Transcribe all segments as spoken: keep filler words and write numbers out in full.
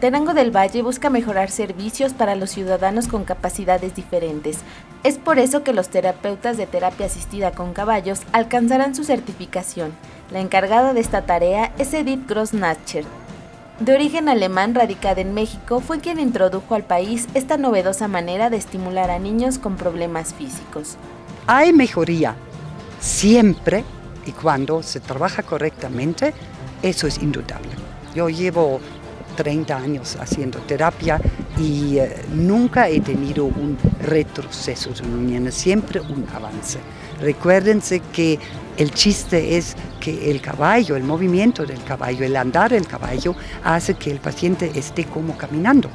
Tenango del Valle busca mejorar servicios para los ciudadanos con capacidades diferentes. Es por eso que los terapeutas de terapia asistida con caballos alcanzarán su certificación. La encargada de esta tarea es Edith Gross-Natscher. De origen alemán, radicada en México, fue quien introdujo al país esta novedosa manera de estimular a niños con problemas físicos. Hay mejoría siempre y cuando se trabaja correctamente, eso es indudable. Yo llevo treinta años haciendo terapia y eh, nunca he tenido un retroceso de los niños, siempre un avance. Recuérdense que el chiste es que el caballo, el movimiento del caballo, el andar del caballo hace que el paciente esté como caminando.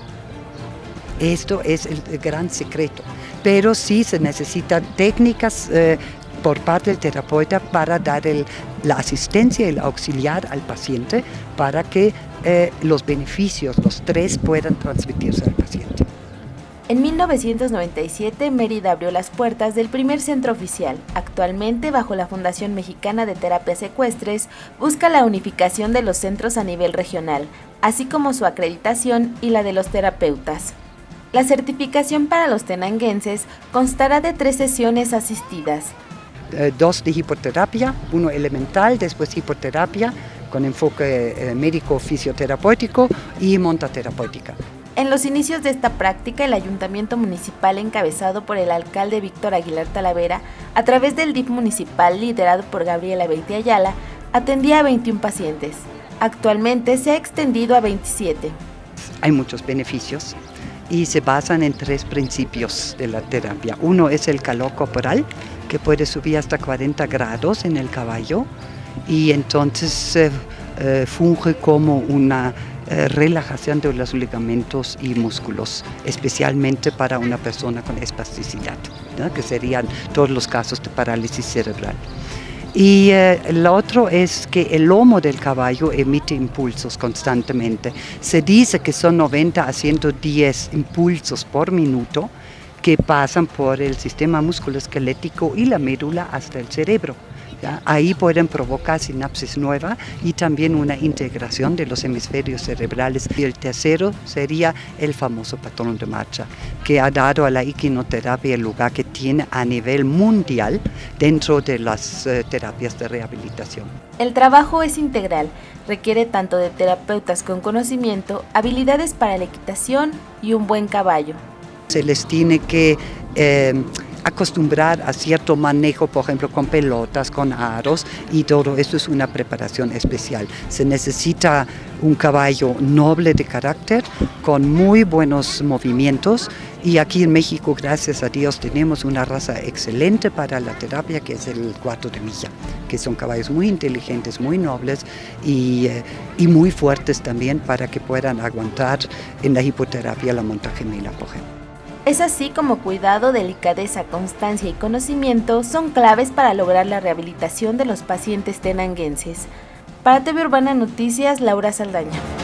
Esto es el, el gran secreto, pero sí se necesitan técnicas eh, por parte del terapeuta para dar el, la asistencia y el auxiliar al paciente para que eh, los beneficios, los tres, puedan transmitirse al paciente. En mil novecientos noventa y siete, Mérida abrió las puertas del primer centro oficial. Actualmente, bajo la Fundación Mexicana de Terapias Ecuestres, busca la unificación de los centros a nivel regional, así como su acreditación y la de los terapeutas. La certificación para los tenanguenses constará de tres sesiones asistidas. Eh, dos de hipoterapia, uno elemental, después hipoterapia con enfoque eh, médico-fisioterapéutico y montaterapéutica. En los inicios de esta práctica, el Ayuntamiento Municipal, encabezado por el alcalde Víctor Aguilar Talavera, a través del D I F municipal liderado por Gabriela Beite Ayala, atendía a veintiún pacientes. Actualmente se ha extendido a veintisiete. Hay muchos beneficios y se basan en tres principios de la terapia. Uno es el calor corporal, que puede subir hasta cuarenta grados en el caballo y entonces eh, eh, funge como una eh, relajación de los ligamentos y músculos, especialmente para una persona con espasticidad, ¿no? Que serían todos los casos de parálisis cerebral. Y eh, el otro es que el lomo del caballo emite impulsos constantemente. Se dice que son noventa a ciento diez impulsos por minuto que pasan por el sistema musculoesquelético y la médula hasta el cerebro. ¿Ya? Ahí pueden provocar sinapsis nueva y también una integración de los hemisferios cerebrales. Y el tercero sería el famoso patrón de marcha, que ha dado a la equinoterapia el lugar que tiene a nivel mundial dentro de las eh, terapias de rehabilitación. El trabajo es integral, requiere tanto de terapeutas con conocimiento, habilidades para la equitación y un buen caballo. Se les tiene que eh, acostumbrar a cierto manejo, por ejemplo, con pelotas, con aros, y todo esto es una preparación especial. Se necesita un caballo noble de carácter, con muy buenos movimientos, y aquí en México, gracias a Dios, tenemos una raza excelente para la terapia, que es el cuarto de milla, que son caballos muy inteligentes, muy nobles y, eh, y muy fuertes también para que puedan aguantar en la hipoterapia la monta gemela, por ejemplo. Es así como cuidado, delicadeza, constancia y conocimiento son claves para lograr la rehabilitación de los pacientes tenanguenses. Para T V Urbana Noticias, Laura Saldaña.